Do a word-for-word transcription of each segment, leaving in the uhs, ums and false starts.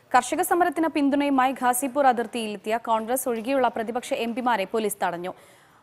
കർഷക സമരത്തിന് പിന്തുണയുമായി ഘാസിപൂർ അതിർത്തിയിലെത്തിയ കോൺഗ്രസ് ഒഴികെയുള്ള പ്രതിപക്ഷ എംപിമാരെ പോലീസ് തടഞ്ഞു.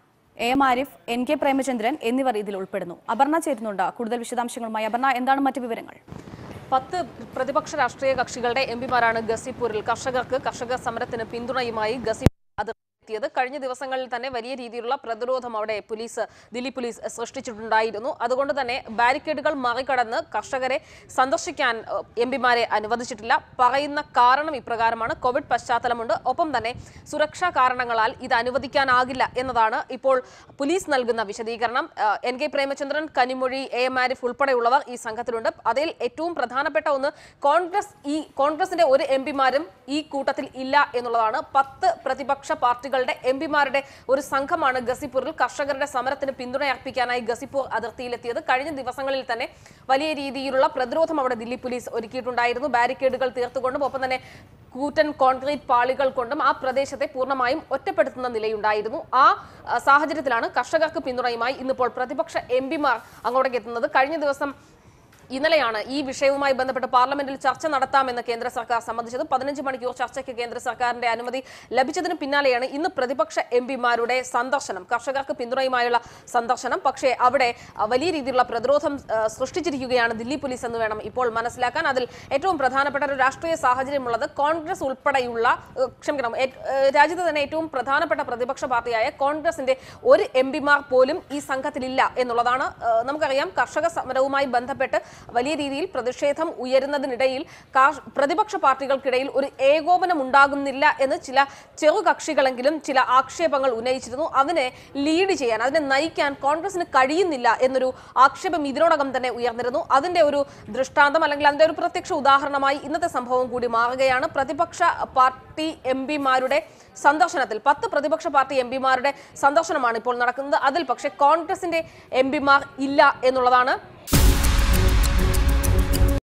എ എം ആരിഫ്, എൻ കെ പ്രേമചന്ദ്രൻ എന്നിവർ ഇതിൽ ഉൾപ്പെടുന്നു. അപർണ ചേരുന്നുണ്ട് കൂടുതൽ വിശദാംശങ്ങളുമായി. അപർണ, എന്താണ് മറ്റു വിവരങ്ങൾ? പത്ത് പ്രതിപക്ഷ രാഷ്ട്രീയ കക്ഷികളുടെ എംപിമാരാണ് ഗസിപൂരിൽ കർഷകർക്ക് കർഷക സമരത്തിന് പിന്തുണയുമായി ഗസിപൂർ അതിർത്തിയെത്തിയത്. കഴിഞ്ഞ ദിവസങ്ങളിൽ തന്നെ വലിയ രീതിയിലുള്ള പ്രതിരോധം അവിടെ പോലീസ് ദില്ലി പോലീസ് സൃഷ്ടിച്ചിട്ടുണ്ടായിരുന്നു. അതുകൊണ്ട് തന്നെ ബാരിക്കേഡുകൾ മറികടന്ന് കർഷകരെ സന്ദർശിക്കാൻ എംപിമാരെ അനുവദിച്ചിട്ടില്ല. പറയുന്ന കാരണം ഇപ്രകാരമാണ്: കോവിഡ് പശ്ചാത്തലമുണ്ട്, ഒപ്പം തന്നെ സുരക്ഷാ കാരണങ്ങളാൽ ഇത് അനുവദിക്കാനാകില്ല എന്നതാണ് ഇപ്പോൾ പോലീസ് നൽകുന്ന വിശദീകരണം. എൻ കെ പ്രേമചന്ദ്രൻ, കനിമൊഴി, എ എം ആരിഫ് ഉൾപ്പെടെയുള്ളവർ ഈ സംഘത്തിലുണ്ട്. അതിൽ ഏറ്റവും പ്രധാനപ്പെട്ട ഒന്ന് കോൺഗ്രസ് ഈ കോൺഗ്രസിന്റെ ഒരു എംപിമാരും ഈ കൂട്ടത്തിൽ ഇല്ല എന്നുള്ളതാണ്. പത്ത് പ്രതിപക്ഷ പാർട്ടികളുടെ എംപിമാരുടെ ഒരു സംഘമാണ് ഗസിപൂരിൽ കർഷകരുടെ സമരത്തിന് പിന്തുണയർപ്പിക്കാനായി ഗസിപൂർ അതിർത്തിയിലെത്തിയത്. കഴിഞ്ഞ ദിവസങ്ങളിൽ തന്നെ വലിയ രീതിയിലുള്ള പ്രതിരോധം അവിടെ ദില്ലി പോലീസ് ഒരുക്കിയിട്ടുണ്ടായിരുന്നു. ബാരിക്കേഡുകൾ തീർത്തുകൊണ്ടും ഒപ്പം തന്നെ കൂറ്റൻ കോൺക്രീറ്റ് പാളികൾ കൊണ്ടും ആ പ്രദേശത്തെ പൂർണ്ണമായും ഒറ്റപ്പെടുത്തുന്ന നിലയുണ്ടായിരുന്നു. ആ സാഹചര്യത്തിലാണ് കർഷകർക്ക് പിന്തുണയുമായി ഇന്നിപ്പോൾ പ്രതിപക്ഷ എംപിമാർ അങ്ങോട്ടേക്ക് എത്തുന്നത്. കഴിഞ്ഞ ദിവസം ഇന്നലെയാണ് ഈ വിഷയവുമായി ബന്ധപ്പെട്ട് പാർലമെന്റിൽ ചർച്ച നടത്താമെന്ന് കേന്ദ്ര സർക്കാർ സമ്മതിച്ചത്. പതിനഞ്ച് മണിക്കൂർ ചർച്ചയ്ക്ക് കേന്ദ്ര സർക്കാരിന്റെ അനുമതി ലഭിച്ചതിന് പിന്നാലെയാണ് ഇന്ന് പ്രതിപക്ഷ എംപിമാരുടെ സന്ദർശനം, കർഷകർക്ക് പിന്തുണയുമായുള്ള സന്ദർശനം. പക്ഷേ അവിടെ വലിയ രീതിയിലുള്ള പ്രതിരോധം സൃഷ്ടിച്ചിരിക്കുകയാണ് ദില്ലി പോലീസ് എന്ന് വേണം ഇപ്പോൾ മനസ്സിലാക്കാൻ. അതിൽ ഏറ്റവും പ്രധാനപ്പെട്ട ഒരു രാഷ്ട്രീയ സാഹചര്യമുള്ളത് കോൺഗ്രസ് ഉൾപ്പെടെയുള്ള ക്ഷമിക്കണം രാജ്യത്ത് തന്നെ ഏറ്റവും പ്രധാനപ്പെട്ട പ്രതിപക്ഷ പാർട്ടിയായ കോൺഗ്രസിന്റെ ഒരു എംപിമാർ പോലും ഈ സംഘത്തിലില്ല എന്നുള്ളതാണ്. നമുക്കറിയാം, കർഷക സമരവുമായി ബന്ധപ്പെട്ട് വലിയ രീതിയിൽ പ്രതിഷേധം ഉയരുന്നതിനിടയിൽ പ്രതിപക്ഷ പാർട്ടികൾക്കിടയിൽ ഒരു ഏകോപനം ഉണ്ടാകുന്നില്ല എന്ന് ചില ചെറുകക്ഷികളെങ്കിലും ചില ആക്ഷേപങ്ങൾ ഉന്നയിച്ചിരുന്നു. അതിനെ ലീഡ് ചെയ്യാൻ, അതിനെ നയിക്കാൻ കോൺഗ്രസിന് കഴിയുന്നില്ല എന്നൊരു ആക്ഷേപം ഇതിനോടകം തന്നെ ഉയർന്നിരുന്നു. അതിന്റെ ഒരു ദൃഷ്ടാന്തം അല്ലെങ്കിൽ അതിന്റെ ഒരു പ്രത്യക്ഷ ഉദാഹരണമായി ഇന്നത്തെ സംഭവം കൂടി മാറുകയാണ്. പ്രതിപക്ഷ പാർട്ടി എംപിമാരുടെ സന്ദർശനത്തിൽ പത്ത് പ്രതിപക്ഷ പാർട്ടി എംപിമാരുടെ സന്ദർശനമാണ് ഇപ്പോൾ നടക്കുന്നത്. അതിൽ പക്ഷേ കോൺഗ്രസിന്റെ എംപിമാർ ഇല്ല എന്നുള്ളതാണ്